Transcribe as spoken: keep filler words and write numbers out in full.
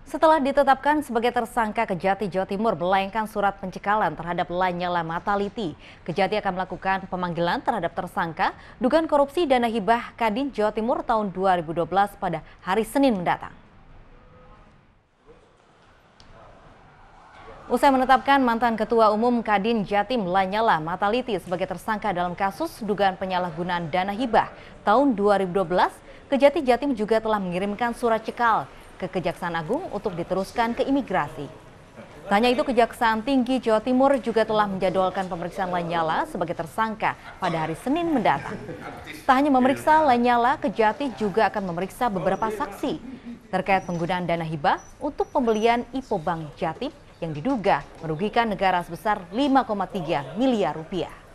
Setelah ditetapkan sebagai tersangka, Kejati Jawa Timur melayangkan surat pencekalan terhadap Lanyala Mataliti. Kejati akan melakukan pemanggilan terhadap tersangka dugaan korupsi dana hibah Kadin Jawa Timur tahun dua ribu dua belas pada hari Senin mendatang. Usai menetapkan mantan Ketua Umum Kadin Jatim Lanyala Mataliti sebagai tersangka dalam kasus dugaan penyalahgunaan dana hibah tahun dua ribu dua belas, Kejati Jatim juga telah mengirimkan surat cekal ke Kejaksaan Agung untuk diteruskan ke imigrasi. Tak hanya itu, Kejaksaan Tinggi Jawa Timur juga telah menjadwalkan pemeriksaan Lanyala sebagai tersangka pada hari Senin mendatang. Tak hanya memeriksa Lanyala, Kejati juga akan memeriksa beberapa saksi terkait penggunaan dana hibah untuk pembelian Ipo Bank Jatim yang diduga merugikan negara sebesar lima koma tiga miliar rupiah.